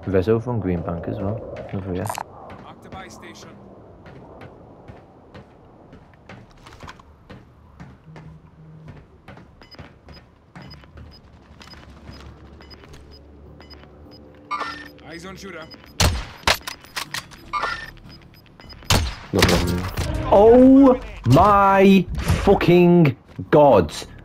Vezo from Green Bank as well. Over here. Mark the buy station. Eyes on shooter. Oh my fucking god!